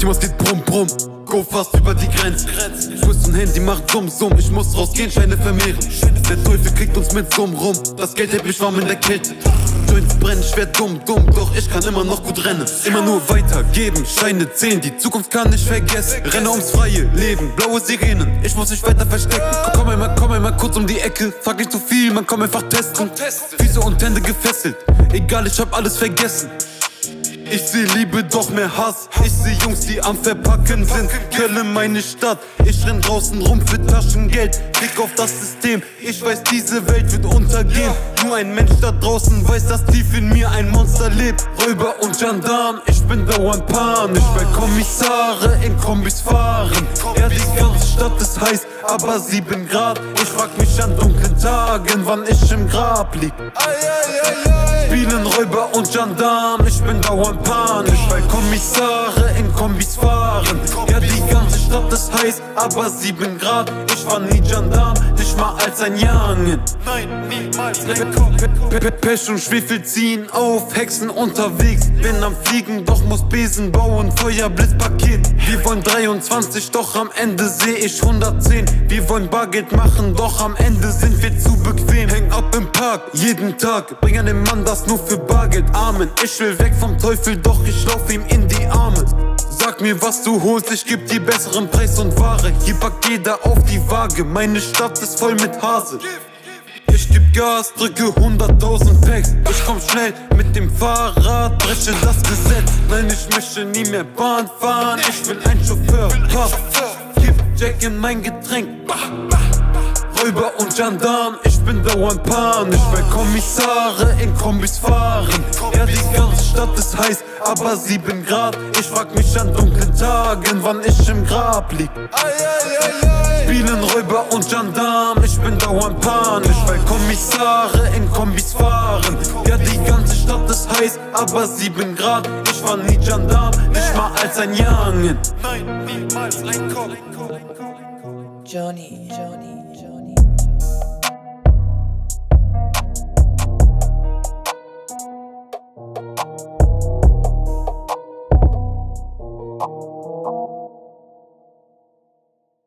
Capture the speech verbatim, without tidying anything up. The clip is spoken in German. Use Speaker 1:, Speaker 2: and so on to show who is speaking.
Speaker 1: Timos geht brumm brumm, go fast über die Grenze. Schuss und Handy macht summ summ, ich muss rausgehen, Scheine vermehren. Der Teufel kriegt uns mit Summ rum, das Geld hält mich warm in der Kälte. Joints brennen, ich werd dumm, dumm, doch ich kann immer noch gut rennen. Immer nur weitergeben, Scheine zählen, die Zukunft kann ich vergessen. Renne ums freie Leben, blaue Sirenen, ich muss mich weiter verstecken. Komm einmal, komm einmal kurz um die Ecke, frag nicht zu viel, man komm einfach testen. Füße und Hände gefesselt, egal, ich hab alles vergessen. Ich seh Liebe, doch mehr Hass. Ich seh Jungs, die am Verpacken sind. Köln, meine Stadt. Ich renn draußen rum für Taschengeld. Blick auf das System. Ich weiß, diese Welt wird untergehen. Nur ein Mensch da draußen weiß, dass tief in mir ein Monster lebt. Räuber und Gendarm, ich bin dauernd panisch, weil Kommissare in Kombis fahren. Ja, die ganze Stadt ist heiß, aber sieben Grad. Ich frag mich an dunklen Tagen, wann ich im Grab lieg. Spielen Räuber und Gendarm, ich bin dauernd panisch, weil Kommissare in Kombis fahren. Ja, die ganze Stadt ist heiß, aber sieben Grad. Ich war nie Gendarm, nicht mal als ein Youngin. Nein, niemals ein Kopf. Pech und Schwefel ziehen auf, Hexen unterwegs. Bin am Fliegen, doch muss Besen bauen, Feuerblitzpaket. Wir wollen dreiundzwanzig, doch am Ende seh ich hundertzehn. Wir wollen Bargeld machen, doch am Ende sind wir zu bequem. Häng ab im Park, jeden Tag, bring an den Mann das nur für Bargeld. Amen, ich will weg vom Teufel, doch ich lauf ihm in die Arme. Sag mir, was du holst, ich geb dir besseren Preis und Ware. Hier packt jeder auf die Waage, meine Stadt ist voll mit Hase. Ich geb Gas, drücke hunderttausend Packs. Ich komm schnell mit dem Fahrrad, breche das Gesetz. Nein, ich möchte nie mehr Bahn fahren, ich will ein Chauffeur. Pass, gib Jack in mein Getränk. Räuber und Gendarm, ich bin dauernd panisch, weil Kommissare in Kombis fahren. Ja, die ganze Stadt ist heiß, aber sieben Grad. Ich frag mich an dunklen Tagen, wann ich im Grab lieg. Spielen Räuber und Gendarm, ich bin dauernd panisch, weil Kommissare in Kombis fahren. Ja, die ganze Stadt ist heiß, aber sieben Grad. Ich war nie Gendarm, nicht mal als ein Youngin. Nein, niemals ein Kopf.
Speaker 2: Johnny, Johnny.